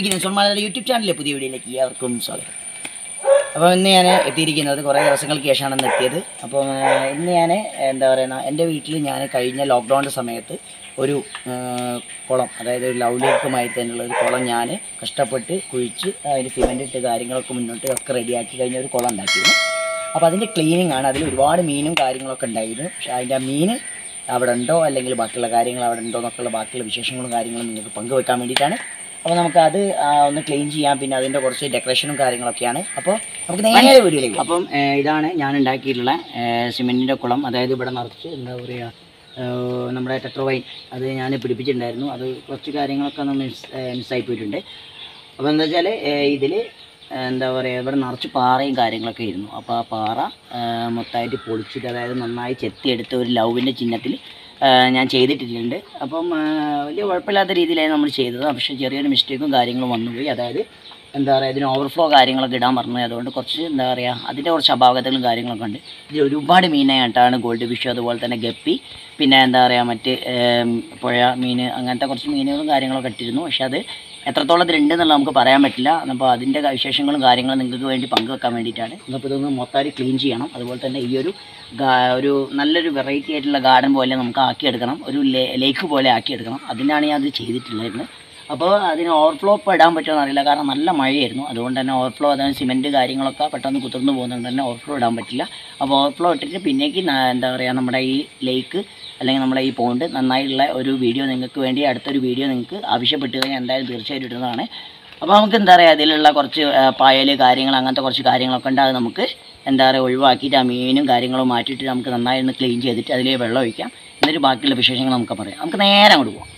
Beginners on Malayalam YouTube ചാനലിലെ പുതിയ വീഡിയോയിലേക്ക് ഏവർക്കും സ്വാഗതം. അപ്പോൾ ഇന്ന് ഞാൻ എത്തിയിരിക്കുന്നത് കുറേ ദിവസങ്ങൾക്ക് ശേഷമാണ് എത്തിയത്. അപ്പോൾ ഇന്ന് ഞാൻ എന്താ പറയുക, എൻ്റെ വീട്ടിൽ ഞാൻ കഴിഞ്ഞ ലോക്ക്ഡൗണിൻ്റെ സമയത്ത് ഒരു കുളം, അതായത് ഒരു ലവ് ലേക്കുമായി തന്നെയുള്ള ഒരു കുളം ഞാൻ കഷ്ടപ്പെട്ട് കുഴിച്ച് അതിന് സിമെൻ്റ് ഇട്ട് കാര്യങ്ങളൊക്കെ മുന്നോട്ട് ഒക്കെ റെഡിയാക്കി കഴിഞ്ഞ ഒരു കുളം ഉണ്ടാക്കിയിരുന്നു. അപ്പോൾ അതിൻ്റെ ക്ലീനിങ് ആണ്. അതിൽ ഒരുപാട് മീനും കാര്യങ്ങളൊക്കെ ഉണ്ടായിരുന്നു. പക്ഷേ അതിൻ്റെ ആ മീൻ അവിടെ ഉണ്ടോ അല്ലെങ്കിൽ ബാക്കിയുള്ള കാര്യങ്ങൾ അവിടെ ഉണ്ടോ എന്നൊക്കെയുള്ള ബാക്കിയുള്ള വിശേഷങ്ങളും കാര്യങ്ങളും നിങ്ങൾക്ക് പങ്കുവെക്കാൻ വേണ്ടിയിട്ടാണ്. അപ്പോൾ നമുക്കത് ഒന്ന് ക്ലീൻ ചെയ്യാം. പിന്നെ അതിൻ്റെ കുറച്ച് ഡെക്കറേഷനും കാര്യങ്ങളൊക്കെയാണ്. അപ്പോൾ നമുക്ക് നേരെ വീഡിയോയിലേക്ക്. അപ്പം ഇതാണ് ഞാൻ ഉണ്ടാക്കിയിട്ടുള്ള സിമെൻറ്റിൻ്റെ കുളം. അതായത് ഇവിടെ നിറച്ച് എന്താ പറയുക, നമ്മുടെ ടെട്രോവൈൻ അത് ഞാൻ പിടിപ്പിച്ചിട്ടുണ്ടായിരുന്നു. അത് കുറച്ച് കാര്യങ്ങളൊക്കെ ഒന്ന് മിസ്സായി പോയിട്ടുണ്ട്. അപ്പോൾ എന്താ വെച്ചാൽ ഇതിൽ എന്താ പറയുക, ഇവിടെ നിറച്ച് പാറയും കാര്യങ്ങളൊക്കെ ആയിരുന്നു. അപ്പോൾ ആ പാറ മൊത്തമായിട്ട് പൊളിച്ചിട്ട്, അതായത് നന്നായി ചെത്തിയെടുത്ത് ഒരു ലവിൻ്റെ ചിഹ്നത്തിൽ ഞാൻ ചെയ്തിട്ടിട്ടുണ്ട്. അപ്പം വലിയ കുഴപ്പമില്ലാത്ത രീതിയിലായിരുന്നു നമ്മൾ ചെയ്തത്. പക്ഷേ ചെറിയൊരു മിസ്റ്റേക്കും കാര്യങ്ങളും വന്നുപോയി. അതായത് എന്താ പറയുക, ഇതിന് ഓവർഫ്ലോ കാര്യങ്ങളൊക്കെ ഇടാൻ പറഞ്ഞു. അതുകൊണ്ട് കുറച്ച് എന്താ പറയുക, അതിൻ്റെ കുറച്ച് അപാകതകളും കാര്യങ്ങളൊക്കെ ഉണ്ട്. ഇതിൽ ഒരുപാട് മീനായിട്ടാണ് ഗോൾഡ് ഫിഷ്, അതുപോലെ തന്നെ ഗപ്പി, പിന്നെ എന്താ പറയുക മറ്റ് പുഴ മീൻ, അങ്ങനത്തെ കുറച്ച് മീനുകളും കാര്യങ്ങളൊക്കെ ഇട്ടിരുന്നു. പക്ഷേ അത് എത്രത്തോളം ഇതിലുണ്ടെന്നുള്ള നമുക്ക് പറയാൻ പറ്റില്ല. അപ്പോൾ അതിൻ്റെ വിശേഷങ്ങളും കാര്യങ്ങളും നിങ്ങൾക്ക് വേണ്ടി പങ്കുവെക്കാൻ വേണ്ടിയിട്ടാണ്. അപ്പോൾ ഇതൊന്ന് മൊത്തമായിട്ട് ക്ലീൻ ചെയ്യണം. അതുപോലെ തന്നെ ഈ ഒരു നല്ലൊരു വെറൈറ്റി ആയിട്ടുള്ള ഗാർഡൻ പോലെ നമുക്ക് ആക്കിയെടുക്കണം, ഒരു ലേക്ക് പോലെ ആക്കിയെടുക്കണം. അതിനാണ് ഞാൻ അത് ചെയ്തിട്ടുണ്ടായിരുന്നത്. അപ്പോൾ അതിന് ഓവർഫ്ലോ ഇപ്പോൾ ഇടാൻ പറ്റുമെന്ന് അറിയില്ല, കാരണം നല്ല മഴയായിരുന്നു. അതുകൊണ്ട് തന്നെ ഓവർഫ്ലോ, അതായത് സിമെൻറ്റ് കാര്യങ്ങളൊക്കെ പെട്ടെന്ന് കുതിർന്ന് പോകുന്നതുകൊണ്ട് തന്നെ ഓവർഫ്ലോ ഇടാൻ പറ്റില്ല. അപ്പോൾ ഓവർഫ്ലോ ഇട്ടിട്ട് പിന്നേക്ക് എന്താ പറയുക, നമ്മുടെ ഈ ലേക്ക് അല്ലെങ്കിൽ നമ്മുടെ ഈ പോണ്ട് നന്നായിട്ടുള്ള ഒരു വീഡിയോ നിങ്ങൾക്ക് വേണ്ടി, അടുത്തൊരു വീഡിയോ നിങ്ങൾക്ക് ആവശ്യപ്പെട്ട് കഴിഞ്ഞാൽ എന്തായാലും തീർച്ചയായിട്ടും ഇടുന്നതാണ്. അപ്പോൾ നമുക്ക് എന്താ പറയുക, അതിലുള്ള കുറച്ച് പായൽ കാര്യങ്ങൾ, അങ്ങനത്തെ കുറച്ച് കാര്യങ്ങളൊക്കെ ഉണ്ട്. അത് നമുക്ക് എന്താ പറയുക ഒഴിവാക്കിയിട്ട് ആ മീനും കാര്യങ്ങളും മാറ്റിയിട്ട് നമുക്ക് നന്നായി ഒന്ന് ക്ലീൻ ചെയ്തിട്ട് അതിൽ വെള്ളം ഒഴിക്കാം. എന്നിട്ട് ബാക്കിയുള്ള വിശേഷങ്ങൾ നമുക്ക് പറയാം. നമുക്ക് നേരെ അങ്ങോട്ട് പോകാം.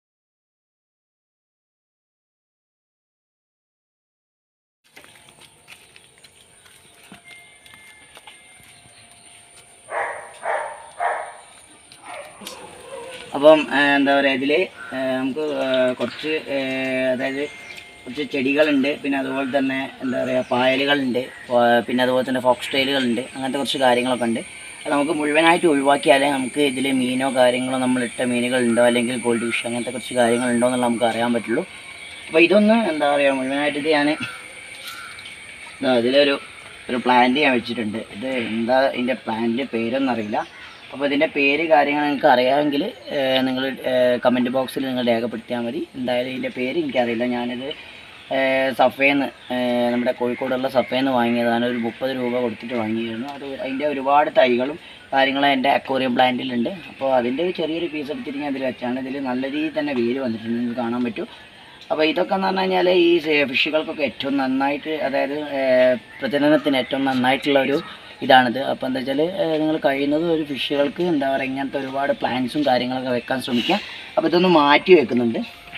അപ്പം എന്താ പറയുക, ഇതിൽ നമുക്ക് കുറച്ച് അതായത് കുറച്ച് ചെടികളുണ്ട്, പിന്നെ അതുപോലെ തന്നെ എന്താ പറയുക പായലുകളുണ്ട്, പിന്നെ അതുപോലെ തന്നെ ഫോക്സ് ടൈലുകളുണ്ട്, അങ്ങനത്തെ കുറച്ച് കാര്യങ്ങളൊക്കെ ഉണ്ട്. അത് നമുക്ക് മുഴുവനായിട്ട് ഒഴിവാക്കിയാലേ നമുക്ക് ഇതിൽ മീനോ കാര്യങ്ങളോ നമ്മളിട്ട മീനുകളുണ്ടോ അല്ലെങ്കിൽ ഗോൾഡ് ഫിഷ് അങ്ങനത്തെ കുറച്ച് കാര്യങ്ങളുണ്ടോ എന്നുള്ള നമുക്ക് അറിയാൻ പറ്റുള്ളൂ. അപ്പോൾ ഇതൊന്ന് എന്താ പറയുക മുഴുവനായിട്ട് ഇത് ഞാൻ ഇതിലൊരു പ്ലാന്റ് ഞാൻ വെച്ചിട്ടുണ്ട്. ഇത് എന്താ ഇതിൻ്റെ പ്ലാന്റിൻ്റെ പേരൊന്നറിയില്ല. അപ്പോൾ ഇതിൻ്റെ പേര് കാര്യങ്ങൾ നിങ്ങൾക്ക് അറിയാമെങ്കിൽ നിങ്ങൾ കമൻറ്റ് ബോക്സിൽ നിങ്ങൾ രേഖപ്പെടുത്തിയാൽ മതി. എന്തായാലും ഇതിൻ്റെ പേര് എനിക്കറിയില്ല. ഞാനിത് സഫേന്ന്, നമ്മുടെ കോഴിക്കോടുള്ള സഫേന്ന് വാങ്ങിയതാണ്. ഒരു 30 രൂപ കൊടുത്തിട്ട് വാങ്ങിയിരുന്നു. അതിൻ്റെ ഒരുപാട് തൈകളും കാര്യങ്ങളും എൻ്റെ അക്വേറിയം പ്ലാന്റിലുണ്ട്. അപ്പോൾ അതിൻ്റെ ചെറിയൊരു പീസ് എടുത്തിട്ട് ഞാൻ ഇതിൽ വെച്ചാണ്. ഇതിൽ നല്ല രീതിയിൽ തന്നെ വേര് വന്നിട്ടുണ്ട്, നിങ്ങൾക്ക് കാണാൻ പറ്റും. അപ്പോൾ ഇതൊക്കെ എന്ന് പറഞ്ഞു കഴിഞ്ഞാൽ ഈ ഫിഷുകൾക്കൊക്കെ ഏറ്റവും നന്നായിട്ട്, അതായത് പ്രജനനത്തിന് ഏറ്റവും നന്നായിട്ടുള്ളൊരു ഇതാണിത്. അപ്പോൾ എന്താ വെച്ചാൽ നിങ്ങൾ കഴിയുന്നത് ഒരു ഫിഷുകൾക്ക് എന്താ പറയുക ഇങ്ങനത്തെ ഒരുപാട് പ്ലാന്റ്സും കാര്യങ്ങളൊക്കെ വെക്കാൻ ശ്രമിക്കുക. അപ്പോൾ ഇതൊന്ന് മാറ്റി വെക്കുന്നുണ്ട്.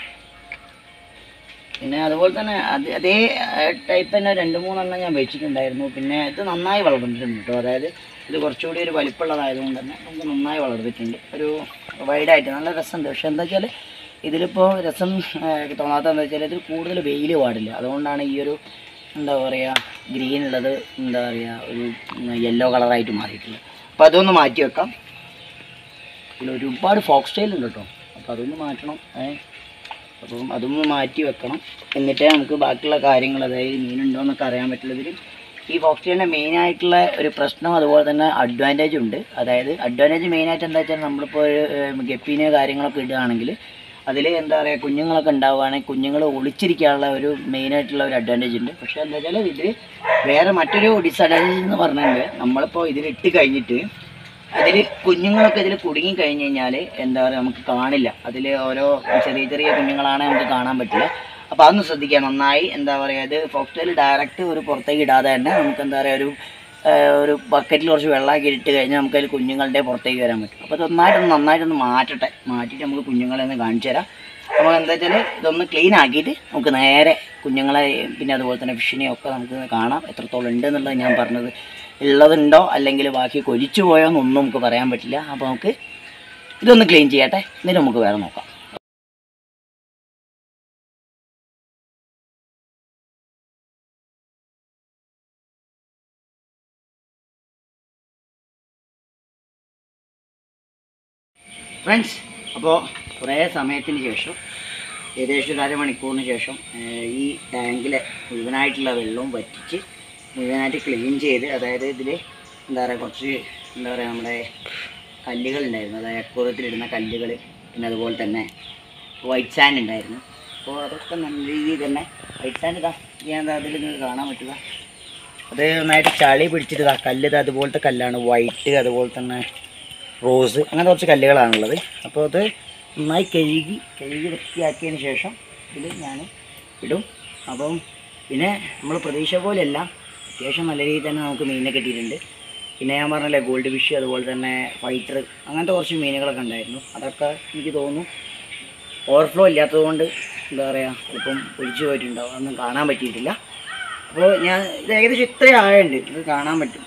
പിന്നെ അതുപോലെ തന്നെ അതേ ടൈപ്പ് തന്നെ 2-3 ഞാൻ വെച്ചിട്ടുണ്ടായിരുന്നു. പിന്നെ ഇത് നന്നായി വളർന്നിട്ടുണ്ട് കേട്ടോ. അതായത് ഇത് കുറച്ചുകൂടി ഒരു വലിപ്പമുള്ളതായതുകൊണ്ട് തന്നെ നമുക്ക് നന്നായി വളർന്നിട്ടുണ്ട്. ഒരു വൈഡായിട്ട് നല്ല രസമുണ്ട്. പക്ഷേ എന്താ വെച്ചാൽ ഇതിലിപ്പോൾ രസം തോന്നാത്തതെന്ന് വെച്ചാൽ ഇതിൽ കൂടുതൽ വെയിൽ പാടില്ല. അതുകൊണ്ടാണ് ഈ ഒരു എന്താ പറയുക ഗ്രീൻ ഉള്ളത് എന്താ പറയുക ഒരു യെല്ലോ കളറായിട്ട് മാറിയിട്ടുള്ളത്. അപ്പോൾ അതൊന്ന് മാറ്റി വെക്കാം. ഇതിൽ ഒരുപാട് ഫോക്സ് ടൈൽ ഉണ്ട് കേട്ടോ. അപ്പോൾ അതൊന്ന് മാറ്റണം. അപ്പം അതൊന്ന് മാറ്റി വെക്കണം. എന്നിട്ടേ നമുക്ക് ബാക്കിയുള്ള കാര്യങ്ങൾ, അതായത് മീനുണ്ടോ എന്നൊക്കെ അറിയാൻ പറ്റുള്ളൂ. ഇതിൽ ഈ ഫോക്സ് ടൈലിൻ്റെ മെയിനായിട്ടുള്ള ഒരു പ്രശ്നം, അതുപോലെ തന്നെ അഡ്വാൻറ്റേജ് ഉണ്ട്. അതായത് അഡ്വാൻറ്റേജ് മെയിനായിട്ട് എന്താ വെച്ചാൽ നമ്മളിപ്പോൾ ഒരു ഗപ്പീനെ കാര്യങ്ങളൊക്കെ ഇടുകയാണെങ്കിൽ അതിൽ എന്താ പറയുക കുഞ്ഞുങ്ങളൊക്കെ ഉണ്ടാവുകയാണെങ്കിൽ കുഞ്ഞുങ്ങൾ ഒളിച്ചിരിക്കാനുള്ള ഒരു മെയിനായിട്ടുള്ള ഒരു അഡ്വാൻറ്റേജ് ഉണ്ട്. പക്ഷേ എന്താ വെച്ചാൽ ഇതിൽ വേറെ മറ്റൊരു ഡിസഡ്വാൻറ്റേജ് എന്ന് പറഞ്ഞാൽ നമ്മളിപ്പോൾ ഇതിലിട്ട് കഴിഞ്ഞിട്ട് അതിൽ കുഞ്ഞുങ്ങളൊക്കെ ഇതിൽ കുടുങ്ങി കഴിഞ്ഞ് കഴിഞ്ഞാൽ എന്താ പറയുക നമുക്ക് കാണില്ല. അതിൽ ഓരോ ചെറിയ ചെറിയ കുഞ്ഞുങ്ങളാണെങ്കിൽ നമുക്ക് കാണാൻ പറ്റില്ല. അപ്പോൾ അതൊന്ന് ശ്രദ്ധിക്കുക നന്നായി. എന്താ പറയുക, ഇത് ഫോക്സ് ടൈൽ ഡയറക്റ്റ് ഒരു പുറത്തേക്ക് ഇടാതെ തന്നെ നമുക്ക് എന്താ പറയുക ഒരു ബക്കറ്റിൽ കുറച്ച് വെള്ളമാക്കി ഇട്ട് കഴിഞ്ഞാൽ നമുക്ക് അതിൽ കുഞ്ഞുങ്ങളുടെ പുറത്തേക്ക് വരാൻ പറ്റും. അപ്പോൾ ഇത് നന്നായിട്ടൊന്ന് മാറ്റിയിട്ട് നമുക്ക് കുഞ്ഞുങ്ങളെ ഒന്ന് കാണിച്ചു തരാം. നമ്മൾ എന്താ വെച്ചാൽ ഇതൊന്ന് ക്ലീൻ ആക്കിയിട്ട് നമുക്ക് നേരെ കുഞ്ഞുങ്ങളെ പിന്നെ അതുപോലെ തന്നെ ഫിഷിനെയും ഒക്കെ നമുക്ക് കാണാം എത്രത്തോളം ഉണ്ട് എന്നുള്ളത്. ഞാൻ പറഞ്ഞത് ഉള്ളതുണ്ടോ അല്ലെങ്കിൽ ബാക്കി കൊലിച്ചു പോയോ എന്നൊന്നും നമുക്ക് പറയാൻ പറ്റില്ല. അപ്പോൾ നമുക്ക് ഇതൊന്ന് ക്ലീൻ ചെയ്യട്ടെ, എന്നിട്ട് നമുക്ക് വേറെ നോക്കാം. ഫ്രണ്ട്സ്, അപ്പോൾ കുറേ സമയത്തിന് ശേഷം ഏകദേശം ഒരു അരമണിക്കൂറിന് ശേഷം ഈ ടാങ്കിലെ മുഴുവനായിട്ടുള്ള വെള്ളവും വറ്റിച്ച് മുഴുവനായിട്ട് ക്ലീൻ ചെയ്ത്, അതായത് ഇതിൽ എന്താ പറയുക കുറച്ച് എന്താ പറയുക നമ്മുടെ കല്ലുകളുണ്ടായിരുന്നു, അതായത് അക്വേറിയത്തിലിടുന്ന കല്ലുകൾ, പിന്നെ അതുപോലെ തന്നെ വൈറ്റ് സാൻഡ് ഉണ്ടായിരുന്നു. അപ്പോൾ അതൊക്കെ നല്ല രീതിയിൽ തന്നെ വൈറ്റ് സാൻഡ് ഇതാ ഞാൻ അതിൽ നിങ്ങൾക്ക് കാണാൻ പറ്റുക, അത് നന്നായിട്ട് ചളി പിടിച്ചിട്ട് കല്ല് അതുപോലത്തെ കല്ലാണ്, വൈറ്റ് അതുപോലെ തന്നെ റോസ് അങ്ങനെ കുറച്ച് കല്ലുകളാണുള്ളത്. അപ്പോൾ അത് നന്നായി കഴുകി വൃത്തിയാക്കിയതിന് ശേഷം ഇതിൽ ഞാൻ ഇടും. അപ്പം പിന്നെ നമ്മൾ പ്രതീക്ഷ പോലെയല്ല, അത്യാവശ്യം നല്ല രീതിയിൽ തന്നെ നമുക്ക് മീനിനെ കിട്ടിയിട്ടുണ്ട്. പിന്നെ ഞാൻ പറഞ്ഞല്ലേ ഗോൾഡ് ഫിഷ് അതുപോലെ തന്നെ ഫൈറ്റർ അങ്ങനത്തെ കുറച്ച് മീനുകളൊക്കെ ഉണ്ടായിരുന്നു. അതൊക്കെ എനിക്ക് തോന്നുന്നു ഓവർഫ്ലോ ഇല്ലാത്തതുകൊണ്ട് എന്താ പറയുക ഇപ്പം ഒഴിച്ചു പോയിട്ടുണ്ടാവും, അതൊന്നും കാണാൻ പറ്റിയിട്ടില്ല. അപ്പോൾ ഞാൻ ഇത് ഏകദേശം ഇത്രയും ആഴമുണ്ട്, ഇത് കാണാൻ പറ്റും.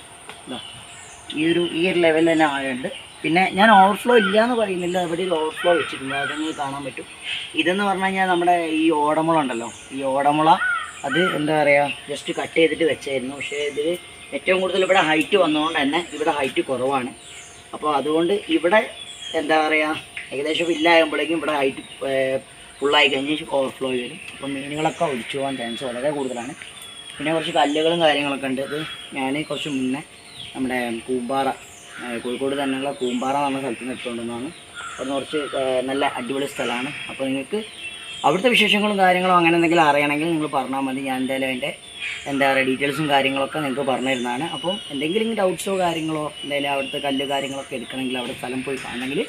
ഈ ഒരു ലെവലിൽ തന്നെ ആഴമുണ്ട്. പിന്നെ ഞാൻ ഓവർഫ്ലോ ഇല്ല എന്ന് പറയുന്നില്ല, ഇവിടെ ഒരു ഓവർഫ്ലോ വെച്ചിട്ടുണ്ട്, അതൊന്നും കാണാൻ പറ്റും. ഇതെന്ന് പറഞ്ഞു കഴിഞ്ഞാൽ നമ്മുടെ ഈ ഓടമുള ഉണ്ടല്ലോ, ഈ ഓടമുള അത് എന്താ പറയുക ജസ്റ്റ് കട്ട് ചെയ്തിട്ട് വെച്ചായിരുന്നു. പക്ഷേ ഇതിൽ ഏറ്റവും കൂടുതൽ ഇവിടെ ഹൈറ്റ് വന്നതുകൊണ്ട് തന്നെ ഇവിടെ ഹൈറ്റ് കുറവാണ്. അപ്പോൾ അതുകൊണ്ട് ഇവിടെ എന്താ പറയുക ഏകദേശം ഫില്ലാകുമ്പോഴേക്കും ഇവിടെ ഹൈറ്റ് ഫുള്ളായി കഴിഞ്ഞ് ഓവർഫ്ലോ വരും. അപ്പോൾ മീനുകളൊക്കെ ഒഴിച്ചു പോകാൻ ചാൻസ് വളരെ കൂടുതലാണ്. പിന്നെ കുറച്ച് കല്ലുകളും കാര്യങ്ങളൊക്കെ ഉണ്ട്. അത് ഞാൻ കുറച്ച് മുന്നേ നമ്മുടെ കൂമ്പാറ, കോഴിക്കോട് തന്നെയുള്ള കൂമ്പാറ എന്ന സ്ഥലത്ത് നിന്ന് എടുത്തുകൊണ്ടെന്നാണ്. അവിടെ കുറച്ച് നല്ല അടിപൊളി സ്ഥലമാണ്. അപ്പോൾ നിങ്ങൾക്ക് അവിടുത്തെ വിശേഷങ്ങളും കാര്യങ്ങളും അങ്ങനെ എന്തെങ്കിലും അറിയണമെങ്കിൽ നിങ്ങൾ പറഞ്ഞാൽ മതി. ഞാൻ എന്തായാലും അതിൻ്റെ എന്താ പറയുക ഡീറ്റെയിൽസും കാര്യങ്ങളൊക്കെ നിങ്ങൾക്ക് പറഞ്ഞു തരുന്നതാണ്. അപ്പോൾ എന്തെങ്കിലും ഡൗട്ട്സോ കാര്യങ്ങളോ എന്തായാലും അവിടുത്തെ കല്ല് കാര്യങ്ങളൊക്കെ എടുക്കണമെങ്കിൽ അവിടെ സ്ഥലം പോയി കാണണമെങ്കിൽ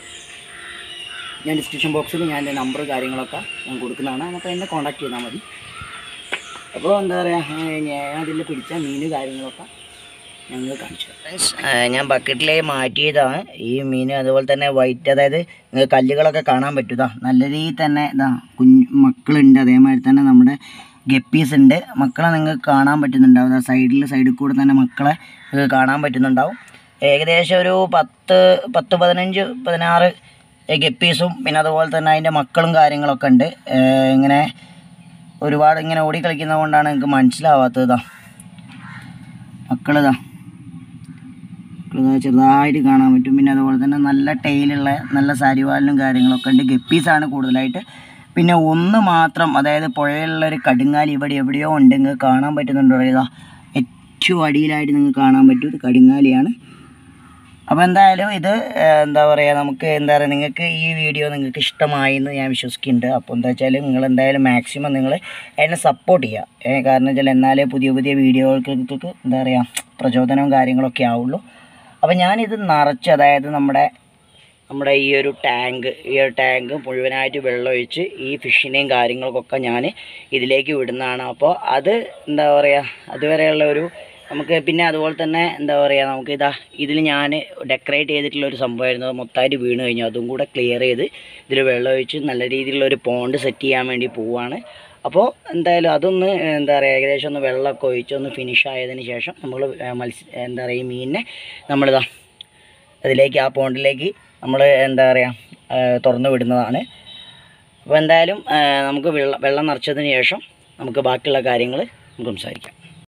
ഞാൻ ഡിസ്ക്രിപ്ഷൻ ബോക്സിൽ ഞാൻ എൻ്റെ നമ്പർ കാര്യങ്ങളൊക്കെ ഞാൻ കൊടുക്കുന്നതാണ്. നമുക്ക് എന്നെ കോൺടാക്ട് ചെയ്താൽ മതി. അപ്പോൾ എന്താ പറയുക ഞാൻ അതിൽ പിടിച്ച മീൻ കാര്യങ്ങളൊക്കെ ഞങ്ങൾ കാണിച്ചു. ഞാൻ ബക്കറ്റിലേക്ക് മാറ്റിയതാണ് ഈ മീൻ. അതുപോലെ തന്നെ വൈറ്റ്, അതായത് കല്ലുകളൊക്കെ കാണാൻ പറ്റും. നല്ല രീതിയിൽ തന്നെ മക്കളുണ്ട്. അതേമാതിരി തന്നെ നമ്മുടെ ഗപ്പീസ് ഉണ്ട്. മക്കളെ നിങ്ങൾക്ക് കാണാൻ പറ്റുന്നുണ്ടാവും. സൈഡിൽ കൂടെ തന്നെ മക്കളെ കാണാൻ പറ്റുന്നുണ്ടാവും. ഏകദേശം ഒരു 15-16 ഗപ്പീസും പിന്നെ അതുപോലെ തന്നെ അതിൻ്റെ മക്കളും കാര്യങ്ങളൊക്കെ ഉണ്ട്. ഇങ്ങനെ ഒരുപാട് ഇങ്ങനെ ഓടിക്കളിക്കുന്നത് കൊണ്ടാണ് നിങ്ങൾക്ക് മനസ്സിലാവാത്തത്. മക്കളിതാ ചെറുതായിട്ട് കാണാൻ പറ്റും. പിന്നെ അതുപോലെ തന്നെ നല്ല ടെയിലുള്ള നല്ല സാരിവാലിനും കാര്യങ്ങളൊക്കെ ഉണ്ട്. ഗപ്പീസാണ് കൂടുതലായിട്ട്. പിന്നെ ഒന്ന് മാത്രം, അതായത് പുഴയിലുള്ളൊരു കടുങ്ങാലി ഇവിടെ എവിടെയോ ഉണ്ട്, നിങ്ങൾക്ക് കാണാൻ പറ്റുന്നുണ്ടോ? ഏറ്റവും അടിയിലായിട്ട് നിങ്ങൾക്ക് കാണാൻ പറ്റും, ഇത് കടുങ്ങാലിയാണ്. അപ്പോൾ എന്തായാലും ഇത് എന്താ പറയുക നമുക്ക് എന്താ പറയുക നിങ്ങൾക്ക് ഈ വീഡിയോ നിങ്ങൾക്ക് ഇഷ്ടമായി എന്ന് ഞാൻ വിശ്വസിക്കുന്നുണ്ട്. അപ്പോൾ എന്താ വെച്ചാൽ നിങ്ങൾ എന്തായാലും മാക്സിമം നിങ്ങൾ എന്നെ സപ്പോർട്ട് ചെയ്യുക. കാരണം വെച്ചാൽ എന്നാലേ പുതിയ വീഡിയോകൾക്ക് എന്താ പറയുക പ്രചോദനവും കാര്യങ്ങളൊക്കെ ആവുള്ളൂ. അപ്പോൾ ഞാനിത് നിറച്ച്, അതായത് നമ്മുടെ ഈ ഒരു ടാങ്ക് മുഴുവനായിട്ട് വെള്ളമൊഴിച്ച് ഈ ഫിഷിനെയും കാര്യങ്ങൾക്കൊക്കെ ഞാൻ ഇതിലേക്ക് വിടുന്നതാണ്. അപ്പോൾ അത് എന്താ പറയുക അതുവരെയുള്ള ഒരു നമുക്ക് പിന്നെ അതുപോലെ തന്നെ എന്താ പറയുക നമുക്ക് ഇതിൽ ഞാൻ ഡെക്കറേറ്റ് ചെയ്തിട്ടുള്ള ഒരു സംഭവമായിരുന്നു. മൊത്തമായിട്ട് വീണ് കഴിഞ്ഞു. അതും കൂടെ ക്ലിയർ ചെയ്ത് ഇതിൽ വെള്ളമൊഴിച്ച് നല്ല രീതിയിലുള്ള ഒരു പോണ്ട് സെറ്റ് ചെയ്യാൻ വേണ്ടി പോവുകയാണ്. അപ്പോൾ എന്തായാലും അതൊന്ന് എന്താ പറയുക ഏകദേശം ഒന്ന് വെള്ളമൊക്കെ ഒഴിച്ച് ഒന്ന് ഫിനിഷ് ആയതിന് ശേഷം നമ്മൾ എന്താ പറയുക ഈ മീനിനെ നമ്മളിതാ അതിലേക്ക് ആ പോണ്ടിലേക്ക് നമ്മൾ എന്താ പറയുക തുറന്നു വിടുന്നതാണ്. അപ്പോൾ എന്തായാലും നമുക്ക് വെള്ളം നിറച്ചതിന് ശേഷം നമുക്ക് ബാക്കിയുള്ള കാര്യങ്ങൾ നമുക്ക് സംസാരിക്കാം.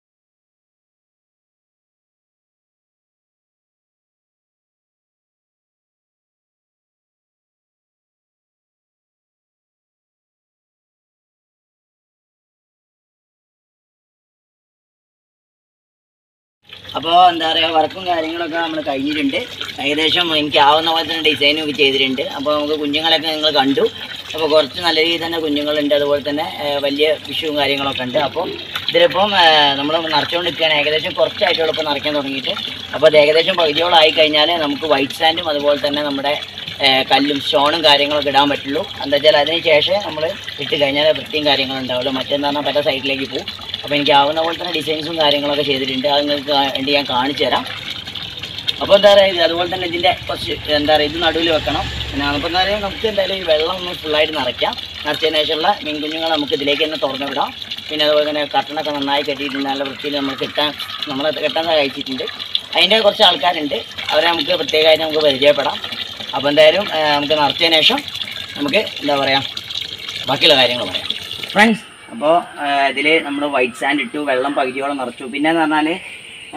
അപ്പോൾ എന്താ പറയുക വർക്കും കാര്യങ്ങളൊക്കെ നമ്മൾ കഴിഞ്ഞിട്ടുണ്ട്. ഏകദേശം എനിക്കാവുന്ന പോലെ തന്നെ ഡിസൈനും ഒക്കെ ചെയ്തിട്ടുണ്ട്. അപ്പോൾ നമുക്ക് കുഞ്ഞുങ്ങളൊക്കെ നിങ്ങൾ കണ്ടു. അപ്പോൾ കുറച്ച് നല്ല രീതിയിൽ തന്നെ കുഞ്ഞുങ്ങളുണ്ട്, അതുപോലെ തന്നെ വലിയ ഫിഷും കാര്യങ്ങളൊക്കെ ഉണ്ട്. അപ്പോൾ ഇതിലിപ്പം നമ്മൾ നിറച്ചുകൊണ്ടിരിക്കുകയാണ്. ഏകദേശം കുറച്ചായിട്ടുള്ള ഇപ്പോൾ നിറയ്ക്കാൻ തുടങ്ങിയിട്ട്. അപ്പോൾ അത് ഏകദേശം പകുതിയോളായി കഴിഞ്ഞാൽ നമുക്ക് വൈറ്റ് സാൻഡും അതുപോലെ തന്നെ നമ്മുടെ കല്ലും സ്റ്റോണും കാര്യങ്ങളൊക്കെ ഇടാൻ പറ്റുള്ളൂ. എന്താ വെച്ചാൽ അതിന് ശേഷം നമ്മൾ ഇട്ട് കഴിഞ്ഞാൽ വൃത്തിയും കാര്യങ്ങളും ഉണ്ടാവുള്ളൂ. മറ്റെന്ന് പറഞ്ഞാൽ പല സൈഡിലേക്ക് പോകും. അപ്പോൾ എനിക്ക് ആവുന്ന പോലെ തന്നെ ഡിസൈൻസും കാര്യങ്ങളൊക്കെ ചെയ്തിട്ടുണ്ട്. അത് നിങ്ങൾക്ക് വേണ്ടി ഞാൻ കാണിച്ചു തരാം. അപ്പോൾ എന്താ പറയുക അതുപോലെ തന്നെ ഇതിൻ്റെ കുറച്ച് എന്താ പറയുക ഇത് നടുവിൽ വെക്കണം. പിന്നെ അപ്പോൾ എന്താ പറയുക നമുക്ക് എന്തായാലും ഈ വെള്ളം ഒന്ന് ഫുള്ളായിട്ട് നിറയ്ക്കാം. നിറച്ചതിന് ശേഷമുള്ള മീൻ കുഞ്ഞുങ്ങൾ നമുക്ക് ഇതിലേക്ക് തന്നെ തുറന്നു വിടാം. പിന്നെ അതുപോലെ തന്നെ കട്ടണൊക്കെ നന്നായി കെട്ടിയിട്ടുണ്ട്. നല്ല വൃത്തിയിൽ നമ്മൾ കെട്ടാൻ കഴിച്ചിട്ടുണ്ട്. അതിൻ്റെ കുറച്ച് ആൾക്കാരുണ്ട്, അവരെ നമുക്ക് പ്രത്യേകമായിട്ട് നമുക്ക് പരിചയപ്പെടാം. അപ്പോൾ എന്തായാലും നമുക്ക് നിറച്ചതിന് ശേഷം നമുക്ക് എന്താ പറയുക ബാക്കിയുള്ള കാര്യങ്ങൾ പറയാം ഫ്രണ്ട്സ്. അപ്പോൾ ഇതിൽ നമ്മൾ വൈറ്റ് സാൻഡ് ഇട്ടു, വെള്ളം പകുതിയോളം നിറച്ചു. പിന്നെയെന്ന് പറഞ്ഞാൽ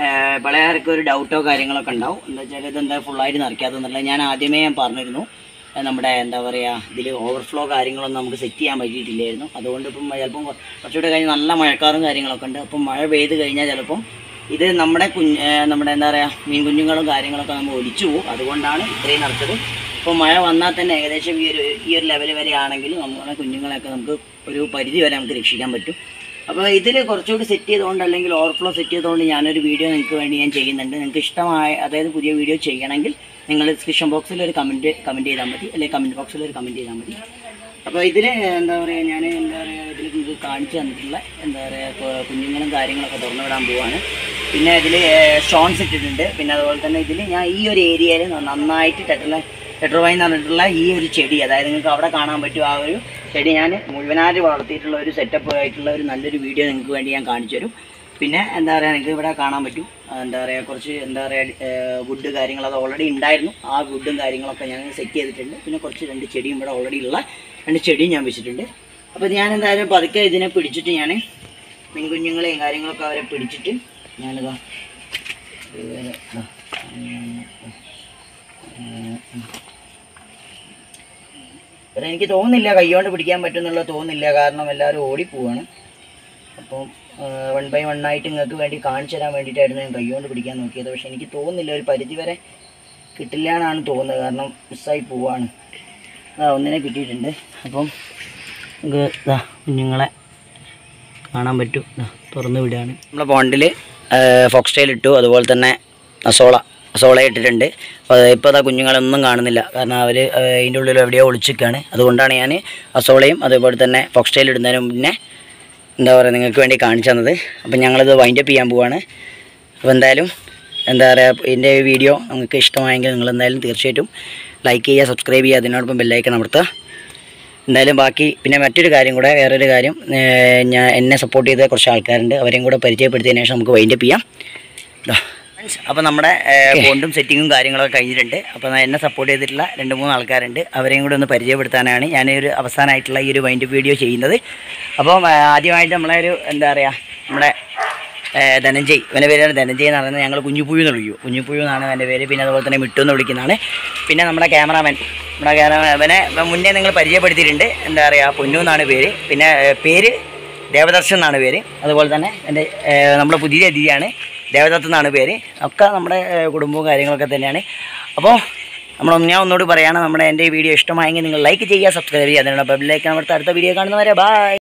പലർക്കും ഒരു ഡൗട്ടോ കാര്യങ്ങളൊക്കെ ഉണ്ടാവും. എന്താ വെച്ചാൽ ഇതെന്താ ഫുള്ളായിട്ട് നിറയ്ക്കാത്തതെന്നുള്ളത് ഞാൻ ആദ്യമേ പറഞ്ഞിരുന്നു. നമ്മുടെ എന്താ പറയുക ഇതിൽ ഓവർഫ്ലോ കാര്യങ്ങളൊന്നും നമുക്ക് സെറ്റ് ചെയ്യാൻ പറ്റിയിട്ടില്ലായിരുന്നു. അതുകൊണ്ട് ഇപ്പം ചിലപ്പം കുറച്ചുകൂടെ കഴിഞ്ഞ് നല്ല മഴക്കാറും കാര്യങ്ങളൊക്കെ ഉണ്ട്. അപ്പം മഴ പെയ്ത് കഴിഞ്ഞാൽ ചിലപ്പം ഇത് നമ്മുടെ നമ്മുടെ എന്താ പറയുക മീൻ കുഞ്ഞുങ്ങളും കാര്യങ്ങളൊക്കെ നമ്മൾ ഒലിച്ചു പോകും. അതുകൊണ്ടാണ് ഇത്രയും നടത്തത്. ഇപ്പോൾ മഴ വന്നാൽ തന്നെ ഏകദേശം ഈ ഒരു ലെവൽ വരെ ആണെങ്കിൽ നമ്മുടെ കുഞ്ഞുങ്ങളെയൊക്കെ നമുക്ക് ഒരു പരിധി വരെ നമുക്ക് രക്ഷിക്കാൻ പറ്റും. അപ്പോൾ ഇതിൽ കുറച്ചുകൂടി സെറ്റ് ചെയ്തുകൊണ്ട് അല്ലെങ്കിൽ ഓവർഫ്ലോ സെറ്റ് ചെയ്തുകൊണ്ട് ഞാനൊരു വീഡിയോ നിങ്ങൾക്ക് വേണ്ടി ഞാൻ ചെയ്യുന്നുണ്ട്. നിങ്ങൾക്ക് ഇഷ്ടമായ അതായത് പുതിയ വീഡിയോ ചെയ്യണമെങ്കിൽ നിങ്ങൾ ഡിസ്ക്രിപ്ഷൻ ബോക്സിൽ ഒരു കമൻറ്റ് ചെയ്താൽ മതി, അല്ലെങ്കിൽ കമൻറ്റ് ബോക്സിൽ ഒരു കമൻറ്റ് ചെയ്താൽ മതി. അപ്പോൾ ഇതിൽ എന്താ പറയുക ഞാൻ എന്താ പറയുക ഇതിൽ നിങ്ങൾക്ക് കാണിച്ചു തന്നിട്ടുള്ള എന്താ പറയുക കുഞ്ഞുങ്ങളും കാര്യങ്ങളൊക്കെ തുറന്നു വിടാൻ പോവുകയാണ്. പിന്നെ ഇതിൽ ഷോൺസ് ഇട്ടിട്ടുണ്ട്. പിന്നെ അതുപോലെ തന്നെ ഇതിൽ ഞാൻ ഈ ഒരു ഏരിയയിൽ നന്നായിട്ട് ടെട്രോവൈൻ എന്ന് പറഞ്ഞിട്ടുള്ള ഈ ഒരു ചെടി, അതായത് നിങ്ങൾക്ക് അവിടെ കാണാൻ പറ്റും ആ ഒരു ചെടി ഞാൻ മുഴുവനായിട്ട് വളർത്തിയിട്ടുള്ള ഒരു സെറ്റപ്പ് ആയിട്ടുള്ള ഒരു നല്ലൊരു വീഡിയോ നിങ്ങൾക്ക് വേണ്ടി ഞാൻ കാണിച്ചു തരും. പിന്നെ എന്താ പറയുക നിങ്ങൾക്ക് ഇവിടെ കാണാൻ പറ്റും എന്താ പറയുക കുറച്ച് എന്താ പറയുക വുഡ് കാര്യങ്ങൾ അത് ഓൾറെഡി ഉണ്ടായിരുന്നു. ആ വുഡും കാര്യങ്ങളൊക്കെ ഞാൻ സെറ്റ് ചെയ്തിട്ടുണ്ട്. പിന്നെ കുറച്ച് 2 ചെടിയും ഇവിടെ ഓൾറെഡി ഉള്ള 2 ചെടിയും ഞാൻ വെച്ചിട്ടുണ്ട്. അപ്പോൾ ഞാൻ എന്തായാലും പതുക്കെ ഇതിനെ പിടിച്ചിട്ട് ഞാൻ മീൻകുഞ്ഞുങ്ങളെയും കാര്യങ്ങളൊക്കെ അവരെ പിടിച്ചിട്ട് ഞാനിതാ എനിക്ക് തോന്നുന്നില്ല കൈകൊണ്ട് പിടിക്കാൻ പറ്റുമെന്നുള്ളത് തോന്നുന്നില്ല, കാരണം എല്ലാവരും ഓടിപ്പോവാണ്. അപ്പം 1 by 1 ആയിട്ട് നിങ്ങൾക്ക് വേണ്ടി കാണിച്ചു തരാൻ വേണ്ടിയിട്ടായിരുന്നു ഞാൻ കൈകൊണ്ട് പിടിക്കാൻ നോക്കിയത്. പക്ഷേ എനിക്ക് തോന്നുന്നില്ല, ഒരു പരിധി വരെ കിട്ടില്ല എന്നാണ് തോന്നുന്നത്, കാരണം മിസ്സായി പോവാണ്. ഒന്നിനെ കിട്ടിയിട്ടുണ്ട്. അപ്പം നമുക്ക് കുഞ്ഞുങ്ങളെ കാണാൻ പറ്റും. തുറന്നു വിടുകയാണ്. നമ്മളെ പോണ്ടിൽ ഫോക്സ്റ്റൈൽ ഇട്ടു, അതുപോലെ തന്നെ അസോള ഇട്ടിട്ടുണ്ട്. അപ്പോൾ ഇപ്പോൾ അതാ കുഞ്ഞുങ്ങളൊന്നും കാണുന്നില്ല, കാരണം അവർ അതിൻ്റെ ഉള്ളിൽ എവിടെയോ ഒളിച്ചിരിക്കുകയാണ്. അതുകൊണ്ടാണ് ഞാൻ അസോളയും അതേപോലെ തന്നെ ഫോക്സ്റ്റൈൽ ഇടുന്നതിന് മുന്നേ എന്താ പറയുക നിങ്ങൾക്ക് വേണ്ടി കാണിച്ചു തന്നത്. അപ്പം ഞങ്ങളിത് വൈൻഡപ്പ് ചെയ്യാൻ പോവുകയാണ്. അപ്പോൾ എന്തായാലും എന്താ പറയുക ഇതിൻ്റെ വീഡിയോ നിങ്ങൾക്ക് ഇഷ്ടമായെങ്കിൽ നിങ്ങളെന്തായാലും തീർച്ചയായിട്ടും ലൈക്ക് ചെയ്യുക, സബ്സ്ക്രൈബ് ചെയ്യുക, അതിനോടൊപ്പം ബെല്ലൈക്കൺ അമർത്തുക. എന്തായാലും ബാക്കി പിന്നെ മറ്റൊരു കാര്യം കൂടെ, വേറൊരു കാര്യം, എന്നെ സപ്പോർട്ട് ചെയ്ത കുറച്ച് ആൾക്കാരുണ്ട്, അവരെയും കൂടെ പരിചയപ്പെടുത്തിയതിനു ശേഷം നമുക്ക് വൈൻഡപ്പ് ചെയ്യാം. അപ്പോൾ നമ്മുടെ ബോണ്ടും സെറ്റിങ്ങും കാര്യങ്ങളൊക്കെ കഴിഞ്ഞിട്ടുണ്ട്. അപ്പോൾ എന്നെ സപ്പോർട്ട് ചെയ്തിട്ടുള്ള 2-3 ആൾക്കാരുണ്ട്, അവരെയും കൂടെ ഒന്ന് പരിചയപ്പെടുത്താനാണ് ഞാനൊരു അവസാനമായിട്ടുള്ള ഈ ഒരു വൈൻഡപ്പ് വീഡിയോ ചെയ്യുന്നത്. അപ്പം ആദ്യമായിട്ട് നമ്മളെ ഒരു എന്താ പറയുക നമ്മുടെ ധനഞ്ജയ്, ഇവൻ്റെ പേരാണ് ധനഞ്ജയ് എന്ന് പറയുന്നത്. ഞങ്ങൾ കുഞ്ഞുപുഴു എന്ന് വിളിക്കും, കുഞ്ഞുപുഴു എന്നാണ് എൻ്റെ പേര്. പിന്നെ അതുപോലെ തന്നെ മിട്ടു എന്ന് വിളിക്കുന്നതാണ്. പിന്നെ നമ്മുടെ ക്യാമറാമാൻ, ഇവനെ മുന്നേ നിങ്ങൾ പരിചയപ്പെടുത്തിയിട്ടുണ്ട്, എന്താ പറയുക പൊന്നു എന്നാണ് പേര്. പിന്നെ പേര് ദേവദർശൻ എന്നാണ് പേര്. അതുപോലെ തന്നെ എൻ്റെ നമ്മുടെ പുതിയ അതിഥിയാണ്, ദേവദത്ത് എന്നാണ് പേര്. ഒക്കെ നമ്മുടെ കുടുംബവും കാര്യങ്ങളൊക്കെ തന്നെയാണ്. അപ്പോൾ ഞാൻ ഒന്നുകൂടി പറയുകയാണ്, എൻ്റെ ഈ വീഡിയോ ഇഷ്ടമായെങ്കിൽ നിങ്ങൾ ലൈക്ക് ചെയ്യുക, സബ്സ്ക്രൈബ് ചെയ്യുക, അതിനുള്ള ബെൽ ഐക്കൺ അമർത്തുക. അടുത്ത വീഡിയോ കാണുന്നവരെ ബൈ.